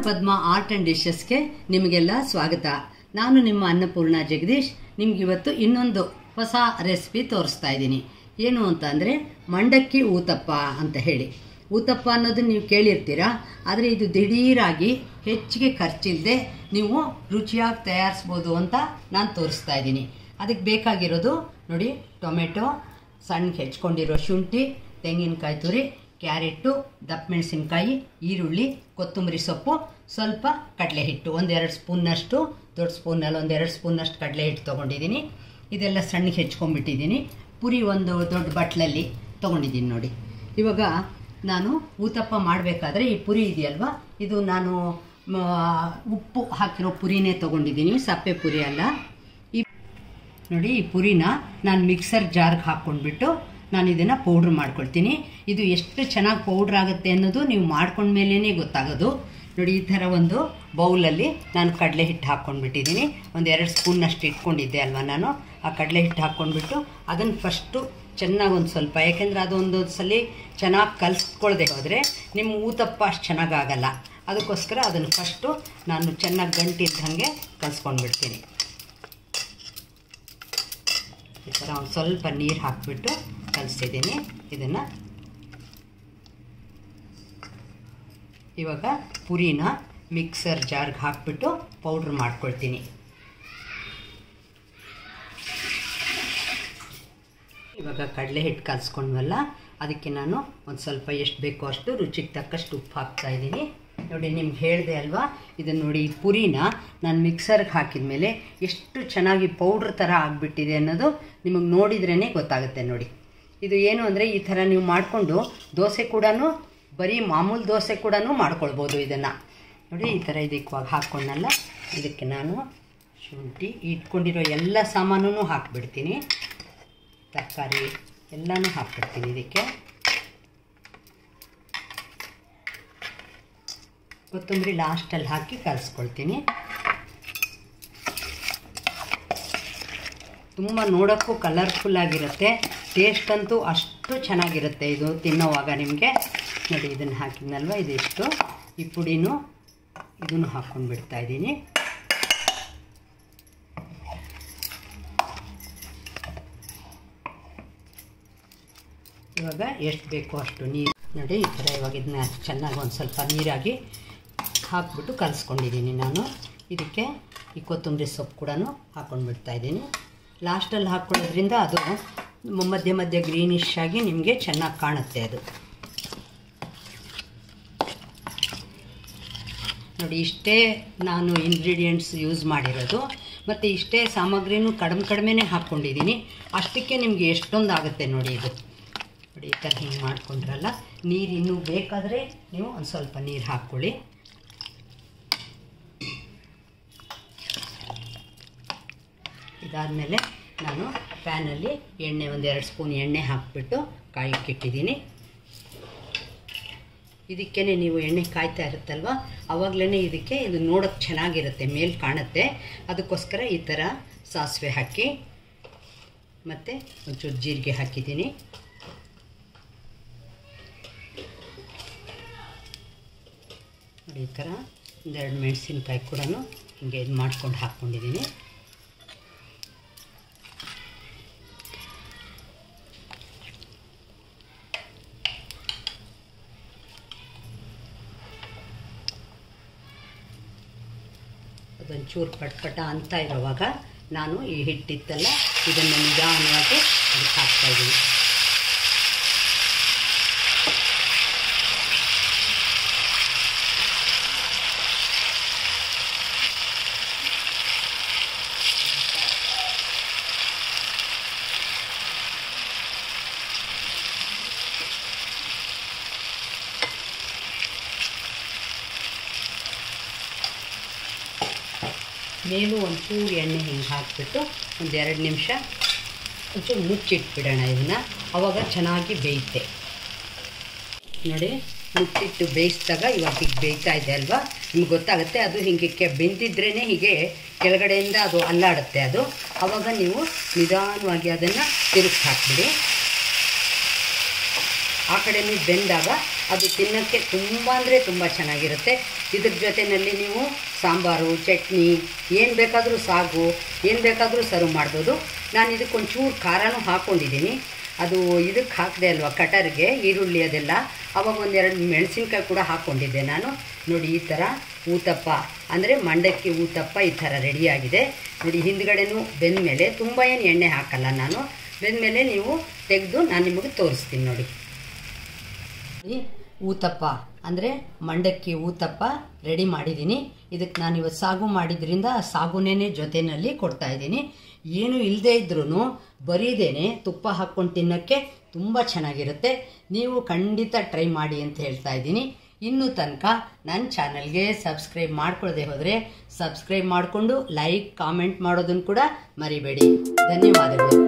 Padma art and ಡಿಶಸ್ಗೆ ನಿಮಗೆಲ್ಲ ಸ್ವಾಗತ. ನಾನು ನಿಮ್ಮ ಅನ್ನಪೂರ್ಣ ಜಗದೀಶ್. ನಿಮ್ಗೆ ಇವತ್ತು ಇನ್ನೊಂದು ಹೊಸ ರೆಸಿಪಿ ತೋರಿಸ್ತಾ ಇದ್ದೀನಿ. ಏನು ಅಂತ ಅಂದರೆ ಮಂಡಕ್ಕಿ ಊತಪ್ಪ ಅಂತ ಹೇಳಿ. ಊತಪ್ಪ ಅನ್ನೋದು ನೀವು ಕೇಳಿರ್ತೀರಾ, ಆದರೆ ಇದು ದಿಢೀರಾಗಿ ಹೆಚ್ಚಿಗೆ ಖರ್ಚಿಲ್ಲದೆ ನೀವು ರುಚಿಯಾಗಿ ತಯಾರಿಸ್ಬೋದು ಅಂತ ನಾನು ತೋರಿಸ್ತಾ ಇದ್ದೀನಿ. ಅದಕ್ಕೆ ಬೇಕಾಗಿರೋದು ನೋಡಿ, ಟೊಮೆಟೊ, ಸಣ್ಣಗೆ ಹೆಚ್ಕೊಂಡಿರೋ ಶುಂಠಿ, ತೆಂಗಿನಕಾಯಿ ತುರಿ, ಕ್ಯಾರೆಟು, ದಪ್ಪ ಮೆಣಸಿನ್ಕಾಯಿ, ಈರುಳ್ಳಿ, ಕೊತ್ತಂಬರಿ ಸೊಪ್ಪು, ಸ್ವಲ್ಪ ಕಡಲೆ ಹಿಟ್ಟು, ಒಂದೆರಡು ಸ್ಪೂನ್ನಷ್ಟು, ದೊಡ್ಡ ಸ್ಪೂನಲ್ಲಿ ಒಂದೆರಡು ಸ್ಪೂನ್ನಷ್ಟು ಕಡಲೆ ಹಿಟ್ಟು ತೊಗೊಂಡಿದ್ದೀನಿ. ಇದೆಲ್ಲ ಸಣ್ಣಗೆ ಹೆಚ್ಕೊಂಡ್ಬಿಟ್ಟಿದ್ದೀನಿ. ಪುರಿ ಒಂದು ದೊಡ್ಡ ಬಟ್ಲಲ್ಲಿ ತೊಗೊಂಡಿದ್ದೀನಿ ನೋಡಿ. ಇವಾಗ ನಾನು ಊತಪ್ಪ ಮಾಡಬೇಕಾದ್ರೆ ಈ ಪುರಿ ಇದೆಯಲ್ವ, ಇದು ನಾನು ಉಪ್ಪು ಹಾಕಿರೋ ಪುರಿನೇ ತೊಗೊಂಡಿದ್ದೀನಿ, ಸಪ್ಪೆ ಪುರಿ ಅಲ್ಲ. ಈ ನೋಡಿ, ಈ ಪುರಿನ ನಾನು ಮಿಕ್ಸರ್ ಜಾರ್ಗೆ ಹಾಕ್ಕೊಂಡ್ಬಿಟ್ಟು ನಾನು ಇದನ್ನು ಪೌಡ್ರ್ ಮಾಡ್ಕೊಳ್ತೀನಿ. ಇದು ಎಷ್ಟು ಚೆನ್ನಾಗಿ ಪೌಡ್ರ್ ಆಗುತ್ತೆ ಅನ್ನೋದು ನೀವು ಮಾಡ್ಕೊಂಡ್ಮೇಲೇ ಗೊತ್ತಾಗೋದು. ನೋಡಿ, ಈ ಥರ ಒಂದು ಬೌಲಲ್ಲಿ ನಾನು ಕಡಲೆ ಹಿಟ್ಟು ಹಾಕ್ಕೊಂಡ್ಬಿಟ್ಟಿದ್ದೀನಿ. ಒಂದು 2 ಸ್ಪೂನ್ನಷ್ಟು ಇಟ್ಕೊಂಡಿದ್ದೆ ಅಲ್ವಾ ನಾನು. ಆ ಕಡಲೆ ಹಿಟ್ಟು ಹಾಕ್ಕೊಂಡ್ಬಿಟ್ಟು ಅದನ್ನು ಫಸ್ಟು ಚೆನ್ನಾಗಿ ಒಂದು ಸ್ವಲ್ಪ, ಯಾಕೆಂದರೆ ಅದು ಒಂದೊಂದು ಸಲ ಚೆನ್ನಾಗಿ ಕಲಿಸ್ಕೊಳ್ದೆ ಹೋದರೆ ನಿಮ್ಮ ಊತಪ್ಪ ಅಷ್ಟು ಚೆನ್ನಾಗಾಗಲ್ಲ. ಅದಕ್ಕೋಸ್ಕರ ಅದನ್ನು ಫಸ್ಟು ನಾನು ಚೆನ್ನಾಗಿ ಗಂಟಿದ್ದಂಗೆ ಕಲಿಸ್ಕೊಂಡ್ಬಿಡ್ತೀನಿ. ಈ ಥರ ಒಂದು ಸ್ವಲ್ಪ ನೀರು ಹಾಕಿಬಿಟ್ಟು ಕಲಿಸಿದ್ದೀನಿ. ಇದನ್ನು ಇವಾಗ ಪುರಿನ ಮಿಕ್ಸರ್ ಜಾರ್ಗೆ ಹಾಕಿಬಿಟ್ಟು ಪೌಡ್ರ್ ಮಾಡ್ಕೊಳ್ತೀನಿ. ಇವಾಗ ಕಡಲೆ ಹಿಟ್ಟು ಕಲಿಸ್ಕೊಂಡ್ವಲ್ಲ, ಅದಕ್ಕೆ ನಾನು ಒಂದು ಸ್ವಲ್ಪ ಎಷ್ಟು ಬೇಕೋ ಅಷ್ಟು ರುಚಿಗೆ ತಕ್ಕಷ್ಟು ಉಪ್ಪು ಹಾಕ್ತಾಯಿದ್ದೀನಿ. ನೋಡಿ, ನಿಮ್ಗೆ ಹೇಳಿದೆ ಅಲ್ವಾ, ಇದನ್ನು ನೋಡಿ, ಈ ಪುರಿನ ನಾನು ಮಿಕ್ಸರ್ಗೆ ಹಾಕಿದ ಮೇಲೆ ಎಷ್ಟು ಚೆನ್ನಾಗಿ ಪೌಡ್ರ್ ಥರ ಆಗಿಬಿಟ್ಟಿದೆ ಅನ್ನೋದು ನಿಮಗೆ ನೋಡಿದ್ರೇ ಗೊತ್ತಾಗುತ್ತೆ. ನೋಡಿ, ಇದು ಏನು ಅಂದರೆ ಈ ಥರ ನೀವು ಮಾಡಿಕೊಂಡು ದೋಸೆ ಕೂಡ, ಬರೀ ಮಾಮೂಲು ದೋಸೆ ಕೂಡ ಮಾಡ್ಕೊಳ್ಬೋದು ಇದನ್ನು. ನೋಡಿ, ಈ ಥರ ಇದಕ್ಕೆ ಹಾಕ್ಕೊಂಡಲ್ಲ, ಇದಕ್ಕೆ ನಾನು ಶುಂಠಿ ಇಟ್ಕೊಂಡಿರೋ ಎಲ್ಲ ಸಾಮಾನು ಹಾಕಿಬಿಡ್ತೀನಿ. ತರಕಾರಿ ಎಲ್ಲನೂ ಹಾಕ್ಬಿಡ್ತೀನಿ ಇದಕ್ಕೆ. ಕೊತ್ತಂಬರಿ ಲಾಸ್ಟಲ್ಲಿ ಹಾಕಿ ಕಲಿಸ್ಕೊಳ್ತೀನಿ. ತುಂಬ ನೋಡೋಕ್ಕೂ ಕಲರ್ಫುಲ್ಲಾಗಿರುತ್ತೆ, ಟೇಸ್ಟ್ ಅಂತೂ ಅಷ್ಟು ಚೆನ್ನಾಗಿರುತ್ತೆ ಇದು ತಿನ್ನೋವಾಗ ನಿಮಗೆ. ನೋಡಿ, ಇದನ್ನು ಹಾಕಿದ್ನಲ್ವ, ಇದಿಷ್ಟು ಈ ಪುಡಿನೂ ಇದನ್ನು ಹಾಕ್ಕೊಂಡು ಬಿಡ್ತಾಯಿದ್ದೀನಿ. ಇವಾಗ ಎಷ್ಟು ಬೇಕೋ ಅಷ್ಟು ನೀರು. ನೋಡಿ, ಈ ಥರ ಇವಾಗ ಇದನ್ನ ಚೆನ್ನಾಗಿ ಒಂದು ಸ್ವಲ್ಪ ನೀರಾಗಿ ಹಾಕ್ಬಿಟ್ಟು ಕಲಿಸ್ಕೊಂಡಿದ್ದೀನಿ ನಾನು. ಇದಕ್ಕೆ ಈ ಕೊತ್ತಂಬರಿ ಸೊಪ್ಪು ಕೂಡ ಹಾಕ್ಕೊಂಡು ಬಿಡ್ತಾಯಿದ್ದೀನಿ. ಲಾಸ್ಟಲ್ಲಿ ಹಾಕ್ಕೊಳ್ಳೋದ್ರಿಂದ ಅದು ಮಧ್ಯೆ ಮಧ್ಯೆ ಗ್ರೀನಿಶ್ ಆಗಿ ನಿಮಗೆ ಚೆನ್ನಾಗಿ ಕಾಣುತ್ತೆ ಅದು. ನೋಡಿ, ಇಷ್ಟೇ ನಾನು ಇಂಗ್ರೀಡಿಯೆಂಟ್ಸ್ ಯೂಸ್ ಮಾಡಿರೋದು, ಮತ್ತು ಇಷ್ಟೇ ಸಾಮಗ್ರಿನೂ ಕಡಿಮೆನೇ ಹಾಕ್ಕೊಂಡಿದ್ದೀನಿ. ಅಷ್ಟಕ್ಕೆ ನಿಮಗೆ ಎಷ್ಟೊಂದು ಆಗುತ್ತೆ ನೋಡಿ ಇದು. ನೋಡಿ, ಈ ಥರ ಹಿಂಗೆ ಮಾಡ್ಕೊಂಡ್ರಲ್ಲ, ನೀರು ಇನ್ನೂ ಬೇಕಾದರೆ ನೀವು ಒಂದು ಸ್ವಲ್ಪ ನೀರು ಹಾಕ್ಕೊಳ್ಳಿ. ಇದಾದಮೇಲೆ ನಾನು ಪ್ಯಾನಲ್ಲಿ ಎಣ್ಣೆ, ಒಂದು 2 ಸ್ಪೂನ್ ಎಣ್ಣೆ ಹಾಕಿಬಿಟ್ಟು ಕಾಯಕ್ಕಿಟ್ಟಿದ್ದೀನಿ. ಇದಕ್ಕೇ ನೀವು ಎಣ್ಣೆ ಕಾಯ್ತಾ ಇರುತ್ತಲ್ವ, ಆವಾಗಲೇ ಇದಕ್ಕೆ ಇದು ನೋಡೋಕ್ಕೆ ಚೆನ್ನಾಗಿರುತ್ತೆ, ಮೇಲೆ ಕಾಣುತ್ತೆ. ಅದಕ್ಕೋಸ್ಕರ ಈ ಥರ ಸಾಸಿವೆ ಹಾಕಿ ಮತ್ತು ಒಂಚೂರು ಜೀರಿಗೆ ಹಾಕಿದ್ದೀನಿ. ನೋಡಿ, ಈ ಥರ 2 ಮೆಣಸಿನ್ಕಾಯಿ ಕೂಡ ಹಿಂಗೆ ಇದು ಮಾಡ್ಕೊಂಡು ಹಾಕ್ಕೊಂಡಿದ್ದೀನಿ. ಅದೊಂಚೂರು ಪಟ್ಪಟ ಅಂತ ಇರೋವಾಗ ನಾನು ಈ ಹಿಟ್ಟಿತ್ತಲ್ಲ, ಇದನ್ನು ನಿಧಾನವಾಗಿ ಅದಕ್ಕೆ ಹಾಕ್ತಾಯಿದ್ದೀನಿ. ಮೇಲೂ ಒಂಚೂರು ಎಣ್ಣೆ ಹಿಂಗೆ ಹಾಕಿಬಿಟ್ಟು ಒಂದು 2 ನಿಮಿಷ ಒಂಚೂರು ಮುಚ್ಚಿಟ್ಬಿಡೋಣ ಇದನ್ನು. ಆವಾಗ ಚೆನ್ನಾಗಿ ಬೇಯುತ್ತೆ. ನೋಡಿ, ಮುಚ್ಚಿಟ್ಟು ಬೇಯಿಸಿದಾಗ ಇವಾಗ ಹೀಗೆ ಬೇಯ್ತಾ ಇದೆ ಅಲ್ವಾ, ನಿಮ್ಗೆ ಗೊತ್ತಾಗುತ್ತೆ. ಅದು ಹೀಗೆ ಬೆಂದಿದ್ರೇ ಹೀಗೆ ಕೆಳಗಡೆಯಿಂದ ಅದು ಅಲ್ಲಾಡುತ್ತೆ ಅದು. ಆವಾಗ ನೀವು ನಿಧಾನವಾಗಿ ಅದನ್ನು ತಿರುಗಿ ಹಾಕಿಬಿಡಿ. ಆ ಕಡೆನೂ ಬೆಂದಾಗ ಅದು ತಿನ್ನೋಕ್ಕೆ ತುಂಬ ಅಂದರೆ ತುಂಬ ಚೆನ್ನಾಗಿರುತ್ತೆ. ಇದ್ರ ಜೊತೆಯಲ್ಲಿ ನೀವು ಸಾಂಬಾರು, ಚಟ್ನಿ, ಏನು ಬೇಕಾದರೂ ಸಾಗು, ಏನು ಬೇಕಾದರೂ ಸರ್ವ್ ಮಾಡ್ಬೋದು. ನಾನು ಇದಕ್ಕೊಂಚೂರು ಖಾರನೂ ಹಾಕ್ಕೊಂಡಿದ್ದೀನಿ. ಅದು ಇದಕ್ಕೆ ಹಾಕಿದೆ ಅಲ್ವಾ, ಕಟರ್ಗೆ, ಈರುಳ್ಳಿ ಅದೆಲ್ಲ, ಆವಾಗ ಒಂದೆರಡು ಮೆಣಸಿನ್ಕಾಯಿ ಕೂಡ ಹಾಕ್ಕೊಂಡಿದ್ದೆ ನಾನು. ನೋಡಿ, ಈ ಥರ ಊತಪ್ಪ ಅಂದರೆ ಮಂಡಕ್ಕಿ ಊತಪ್ಪ ಈ ಥರ ರೆಡಿಯಾಗಿದೆ. ನೋಡಿ, ಹಿಂದ್ಗಡೆನೂ ಬೆಂದಮೇಲೆ ತುಂಬ ಏನು ಎಣ್ಣೆ ಹಾಕಲ್ಲ ನಾನು. ಬೆಂದಮೇಲೆ ನೀವು ತೆಗೆದು ನಾನು ನಿಮಗೆ ತೋರಿಸ್ತೀನಿ. ನೋಡಿ, ಊತಪ್ಪ ಅಂದರೆ ಮಂಡಕ್ಕಿ ಊತಪ್ಪ ರೆಡಿ ಮಾಡಿದ್ದೀನಿ. ಇದಕ್ಕೆ ನಾನು ಇವತ್ತು ಸಾಗು ಮಾಡಿದ್ರಿಂದ ಸಾಗುನೇ ಜೊತೆಯಲ್ಲಿ ಕೊಡ್ತಾಯಿದ್ದೀನಿ. ಏನು ಇಲ್ಲದೇ ಇದ್ರೂ ಬರೀದೇನೆ ತುಪ್ಪ ಹಾಕ್ಕೊಂಡು ತಿನ್ನೋಕ್ಕೆ ತುಂಬ ಚೆನ್ನಾಗಿರುತ್ತೆ. ನೀವು ಖಂಡಿತ ಟ್ರೈ ಮಾಡಿ ಅಂತ ಹೇಳ್ತಾ ಇದ್ದೀನಿ. ಇನ್ನೂ ತನಕ ನನ್ನ ಚಾನಲ್ಗೆ ಸಬ್ಸ್ಕ್ರೈಬ್ ಮಾಡ್ಕೊಳ್ಳದೆ ಹೋದರೆ ಸಬ್ಸ್ಕ್ರೈಬ್ ಮಾಡಿಕೊಂಡು ಲೈಕ್, ಕಾಮೆಂಟ್ ಮಾಡೋದನ್ನು ಕೂಡ ಮರಿಬೇಡಿ. ಧನ್ಯವಾದಗಳು.